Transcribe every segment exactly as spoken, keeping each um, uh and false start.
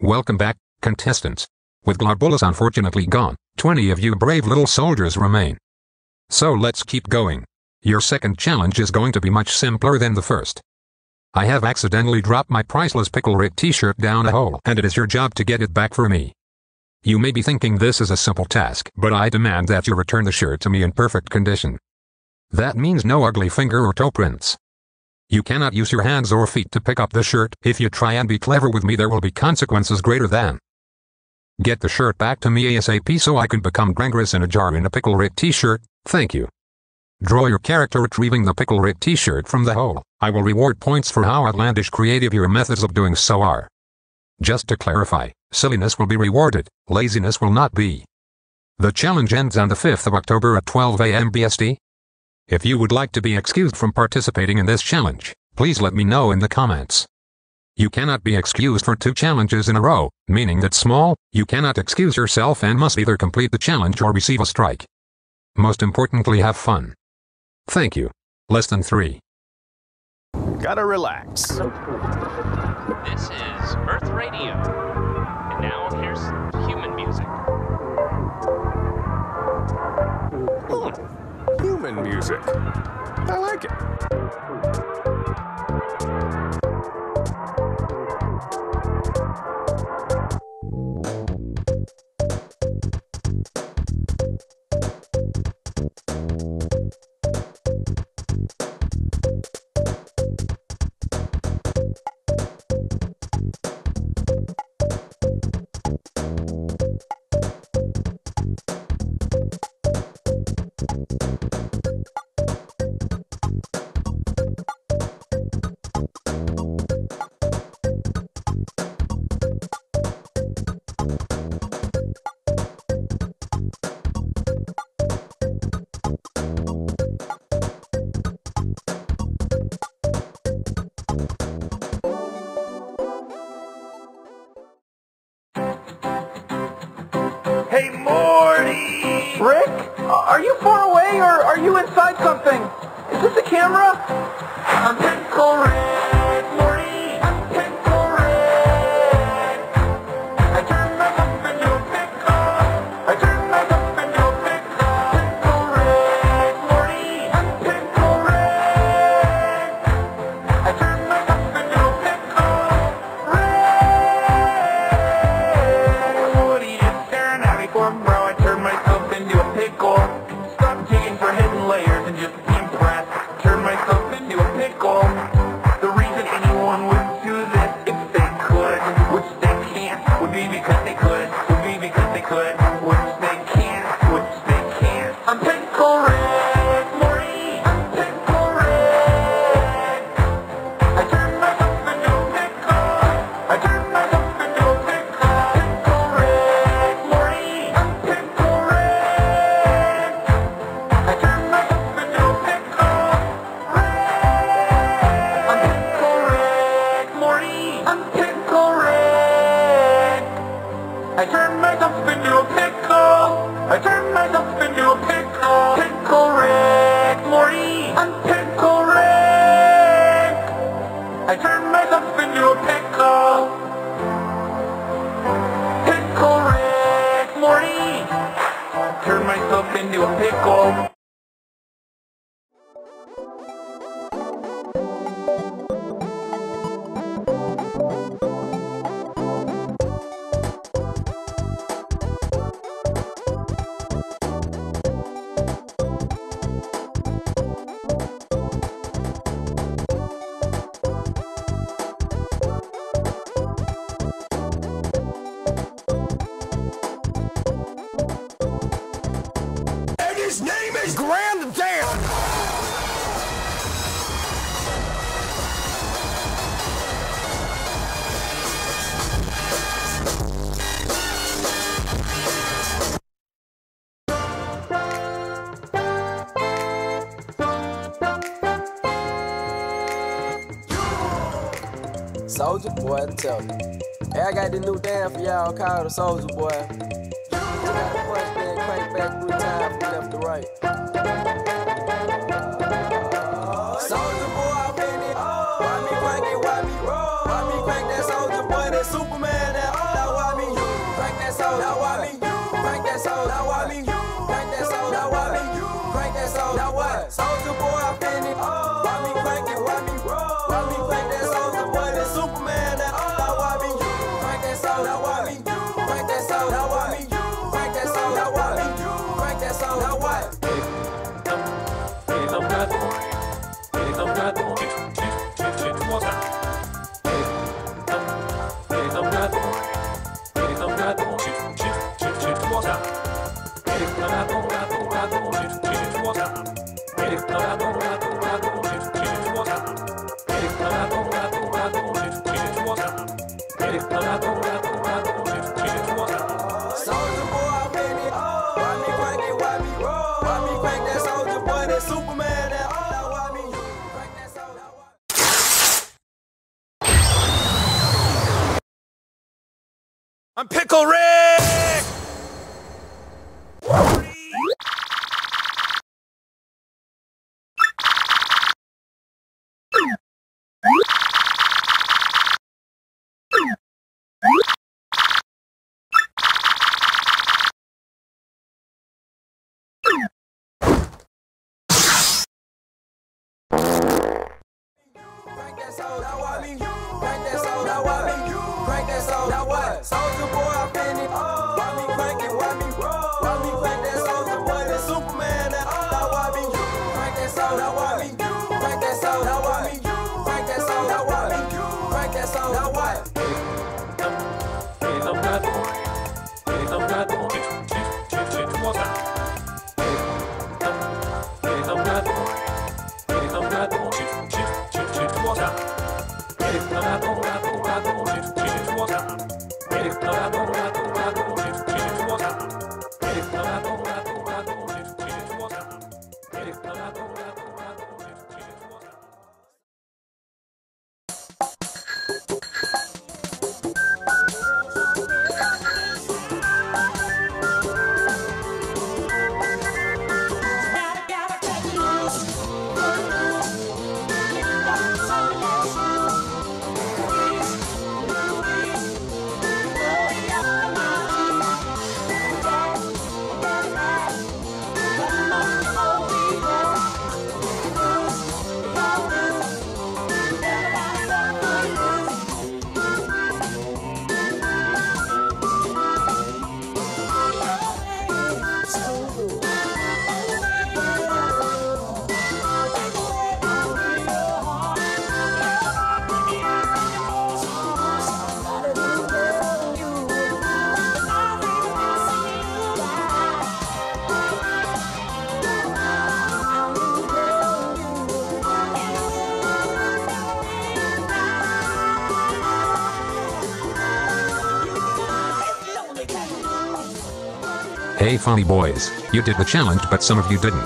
Welcome back, contestants. With Globulus unfortunately gone, twenty of you brave little soldiers remain. So let's keep going. Your second challenge is going to be much simpler than the first. I have accidentally dropped my priceless Pickle Rick t-shirt down a hole, and it is your job to get it back for me. You may be thinking this is a simple task, but I demand that you return the shirt to me in perfect condition. That means no ugly finger or toe prints. You cannot use your hands or feet to pick up the shirt. If you try and be clever with me, there will be consequences greater than. Get the shirt back to me ASAP so I can become Grangris in a jar in a Pickle Rick t-shirt. Thank you. Draw your character retrieving the Pickle Rick t-shirt from the hole. I will reward points for how outlandish creative your methods of doing so are. Just to clarify, silliness will be rewarded, laziness will not be. The challenge ends on the fifth of October at twelve A M B S T. If you would like to be excused from participating in this challenge, please let me know in the comments. You cannot be excused for two challenges in a row, meaning that small, you cannot excuse yourself and must either complete the challenge or receive a strike. Most importantly, have fun. Thank you. Less than three. Gotta relax. This is Earth Radio. And now here's human music. Hmm. Human music. I like it. Hey, Morty! Rick? Are you far away or are you inside something? Is this a camera? I'm Pickle Rick, Morty! I'm Pickle Rick! I turned myself into a pickle! I turned myself into a pickle! Pickle Rick, Morty! I'm Pickle Rick! I turned myself into a pickle! Rick! Woody is staring at me for bro. I turned myself into a pickle. Stop digging for hidden layers and just impress. Turn myself into a pickle. The reason anyone would do this if they could, which they can't, would be because they could, would be because they could, which they can't, which they can't. I'm Pickle Rick, Morty. I'm Pickle Rick. I turned myself into a pickle. I turned myself into a pickle. Pickle Rick, Morty. I'm Pickle Rick. I turned myself into a pickle. I'm Pickle Rick, Morty. I'm Pickle Rick. I turned myself into a pickle. I turned myself into a pickle. Pickle Rick, Morty. I'm Pickle Rick. I turned myself into a pickle. Pickle Rick, Morty. Turned myself into a pickle. And his name is Grand Dan! Soldier Boy, I tell you. Hey, I got this new dance for y'all called the Soldier Boy. You gotta punch, then crank back three times from left to right. Soldier Boy, I'm in it. Why me crank it, why me roll? Why me crank that Soldier Boy, that Superman, that all soul, now why me? Crank that soul, now why me? Crank that soul, now why me? Crank that soul, now what? Soldier boy, I feel it. Why me crank it? Why me? Why me crank that soldier boy? That Superman, that now why me? Crank that soul, now why me? Crank that soul, now why me? Crank that soul, now why me? Crank that soul, now what? I'm Pickle Rick! Soldier boy, I feel it. Why me crank it? Why me? Why me crank that soldier boy? That Superman, that now why me? Crank that soul, now why me? Crank that soul, now why me? Crank that soul, now why me? Crank that soul, now what? Hey funny boys, you did the challenge but some of you didn't.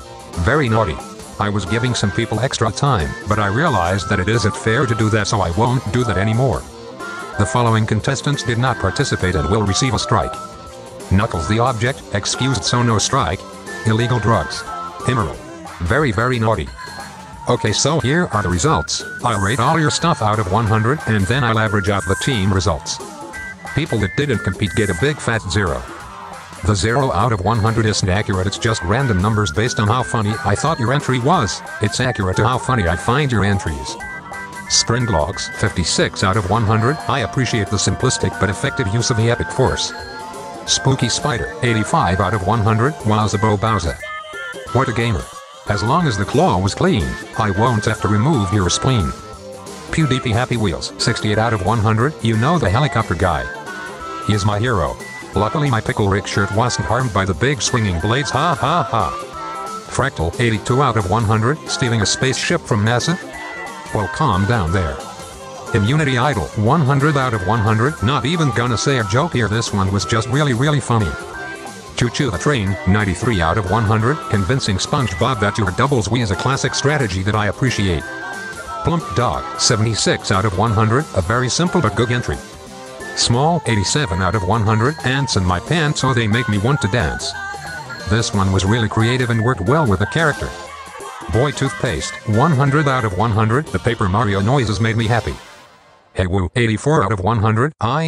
Very naughty. I was giving some people extra time, but I realized that it isn't fair to do that, so I won't do that anymore. The following contestants did not participate and will receive a strike. Knuckles the object, excused so no strike. Illegal drugs. Emerald. Very very naughty. Okay, so here are the results. I'll rate all your stuff out of one hundred and then I'll average out the team results. People that didn't compete get a big fat zero. The zero out of one hundred isn't accurate, it's just random numbers based on how funny I thought your entry was. It's accurate to how funny I find your entries. Springlogs, fifty-six out of one hundred, I appreciate the simplistic but effective use of the epic force. Spooky Spider, eighty-five out of one hundred, Wowzabo Bowza. What a gamer. As long as the claw was clean, I won't have to remove your spleen. PewDiePie Happy Wheels, sixty-eight out of one hundred, you know the helicopter guy. He is my hero. Luckily my Pickle Rick shirt wasn't harmed by the big swinging blades, ha ha ha. Fractal, eighty-two out of one hundred, stealing a spaceship from NASA? Well, calm down there. Immunity Idol, one hundred out of one hundred, not even gonna say a joke here, this one was just really really funny. Choo Choo the Train, ninety-three out of one hundred, convincing SpongeBob that your doubles we is a classic strategy that I appreciate. Plump Dog, seventy-six out of one hundred, a very simple but good entry. Small, eighty-seven out of one hundred, ants in my pants so they make me want to dance. This one was really creative and worked well with the character. Boy Toothpaste, one hundred out of one hundred, the Paper Mario noises made me happy. Hey Woo, eighty-four out of one hundred, I,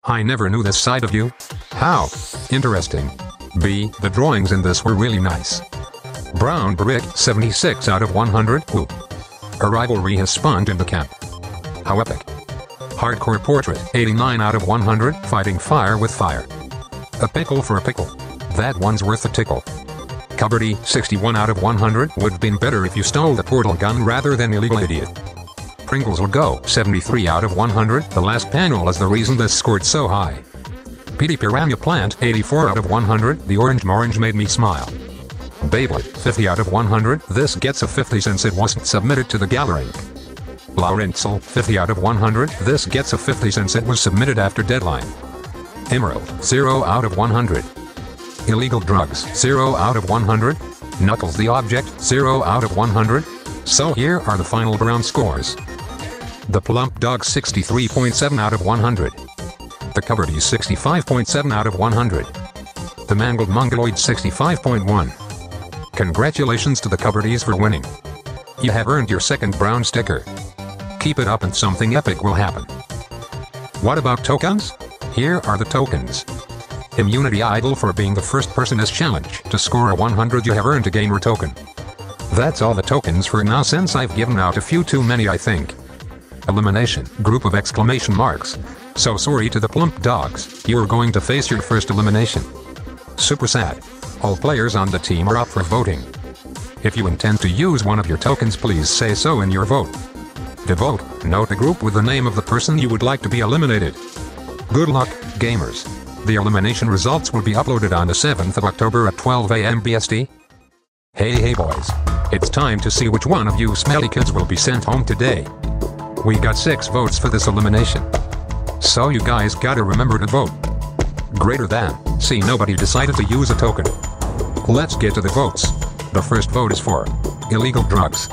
I never knew this side of you. How interesting. B. The drawings in this were really nice. Brown Brick, seventy-six out of one hundred. Ooh. A rivalry has spawned in the camp. How epic. Hardcore Portrait, eighty-nine out of one hundred. Fighting fire with fire. A pickle for a pickle. That one's worth a tickle. Cupboardy, sixty-one out of one hundred. Would've been better if you stole the portal gun rather than illegal idiot. Pringles will go, seventy-three out of one hundred. The last panel is the reason this scored so high. Petey Piranha Plant, eighty-four out of one hundred. The orange morange made me smile. Beyblade, fifty out of one hundred. This gets a fifty since it wasn't submitted to the gallery. Laurenzel, fifty out of one hundred. This gets a fifty since it was submitted after deadline. Emerald, zero out of one hundred. Illegal drugs, zero out of one hundred. Knuckles the object, zero out of one hundred. So here are the final round scores. The Plump Dog, sixty-three point seven out of one hundred. The Cupboardy, sixty-five point seven out of one hundred. The Mangled Mongoloid, sixty-five point one. Congratulations to the Cupboardies for winning. You have earned your second brown sticker. Keep it up and something epic will happen. What about tokens? Here are the tokens. Immunity Idol for being the first person as challenge to score a one hundred. You have earned a gamer token. That's all the tokens for now since I've given out a few too many I think. Elimination, group of exclamation marks. So sorry to the Plump Dogs, you are going to face your first elimination. Super sad. All players on the team are up for voting. If you intend to use one of your tokens, please say so in your vote. To vote, note the group with the name of the person you would like to be eliminated. Good luck, gamers. The elimination results will be uploaded on the seventh of October at twelve A M B S T. Hey hey boys. It's time to see which one of you smelly kids will be sent home today. We got six votes for this elimination. So you guys gotta remember to vote. Greater than. See, nobody decided to use a token. Let's get to the votes. The first vote is for illegal drugs.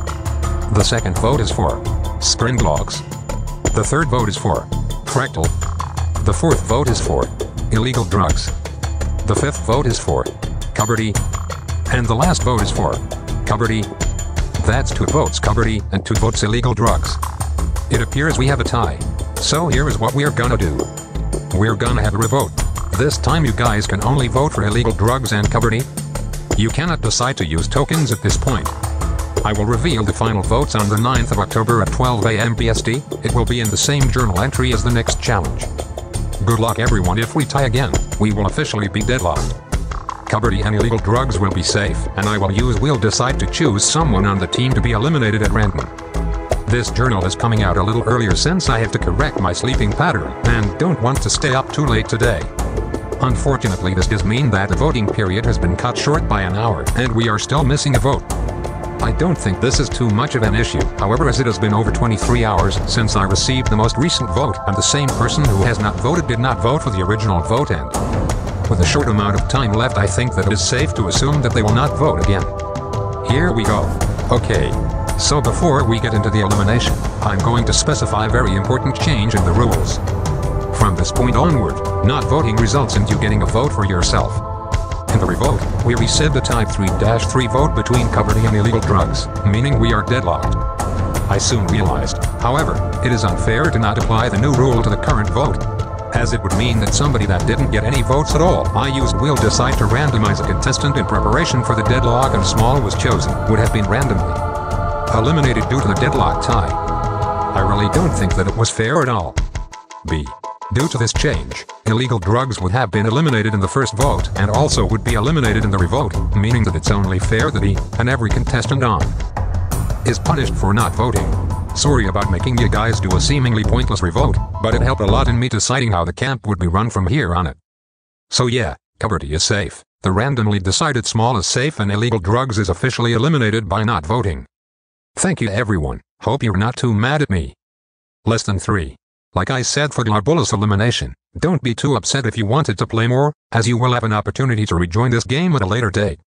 The second vote is for Springlogs. The third vote is for Fractal. The fourth vote is for illegal drugs. The fifth vote is for Cupboardy. And the last vote is for Cupboardy. That's two votes Cupboardy and two votes illegal drugs. It appears we have a tie. So here is what we're gonna do. We're gonna have a revote. This time you guys can only vote for illegal drugs and Cupboardy. You cannot decide to use tokens at this point. I will reveal the final votes on the ninth of October at twelve A M B S T. It will be in the same journal entry as the next challenge. Good luck everyone. If we tie again, we will officially be deadlocked. Cupboardy and illegal drugs will be safe, and I will use will decide to choose someone on the team to be eliminated at random. This journal is coming out a little earlier since I have to correct my sleeping pattern, and don't want to stay up too late today. Unfortunately, this does mean that the voting period has been cut short by an hour, and we are still missing a vote. I don't think this is too much of an issue, however, as it has been over twenty-three hours since I received the most recent vote, and the same person who has not voted did not vote for the original vote, and with a short amount of time left, I think that it is safe to assume that they will not vote again. Here we go. Okay. So before we get into the elimination, I'm going to specify a very important change in the rules. From this point onward, not voting results in you getting a vote for yourself. In the revote, we reset the type three dash three vote between Cupboardy and illegal drugs, meaning we are deadlocked. I soon realized, however, it is unfair to not apply the new rule to the current vote, as it would mean that somebody that didn't get any votes at all I used will decide to randomize a contestant in preparation for the deadlock, and small was chosen, would have been randomly eliminated due to the deadlock tie. I really don't think that it was fair at all. B. Due to this change, illegal drugs would have been eliminated in the first vote and also would be eliminated in the revote, meaning that it's only fair that he, and every contestant on, is punished for not voting. Sorry about making you guys do a seemingly pointless revote, but it helped a lot in me deciding how the camp would be run from here on it. So yeah, Cupboardy is safe, the randomly decided small is safe, and illegal drugs is officially eliminated by not voting. Thank you everyone, hope you're not too mad at me. Less than three. Like I said for Glarbulus elimination, don't be too upset if you wanted to play more, as you will have an opportunity to rejoin this game at a later date.